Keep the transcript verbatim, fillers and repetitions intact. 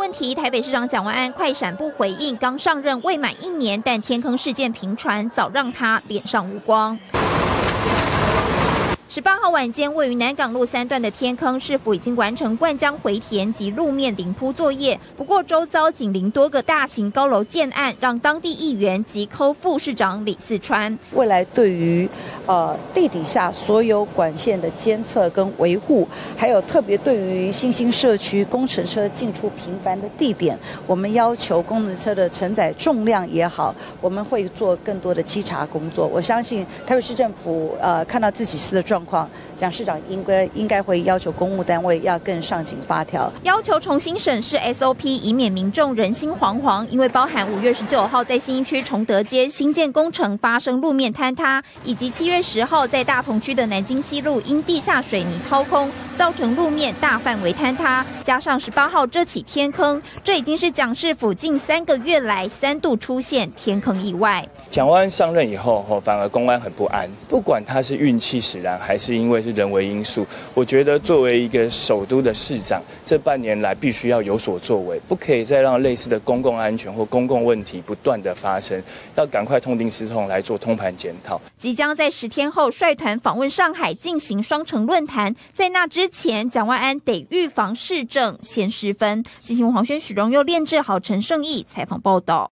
问题，台北市长蒋万安快闪不回应，刚上任未满一年，但天坑事件频传，早让他脸上无光。十八号晚间，位于南港路三段的天坑市府已经完成灌浆回填及路面临铺作业。不过，周遭紧邻多个大型高楼建案，让当地议员急扣副市长李四川。 未来对于呃地底下所有管线的监测跟维护，还有特别对于新兴社区工程车进出频繁的地点，我们要求工程车的承载重量也好，我们会做更多的稽查工作。我相信台北市政府呃看到自己市的状况。状况，蒋市长应该应该会要求公务单位要更上紧发条， 要求重新审视 S O P， 以免民众人心惶惶。因为包含五月十九号在信义区崇德街新建工程发生路面坍塌，以及七月十号在大同区的南京西路因地下水泥掏空，造成路面大范围坍塌，加上十八号这起天坑，这已经是蒋市府近三个月来三度出现天坑意外。 蒋万安上任以后，反而公安很不安，不管他是运气使然，还是因为是人为因素，我觉得作为一个首都的市长，这半年来必须要有所作为，不可以再让类似的公共安全或公共问题不断的发生，要赶快痛定思痛来做通盘检讨。 即将在十天后率团访问上海进行双城论坛，在那之前，蒋万安得预防市政先失分。金新闻黄轩、许荣佑、练志豪、陈胜义采访报道。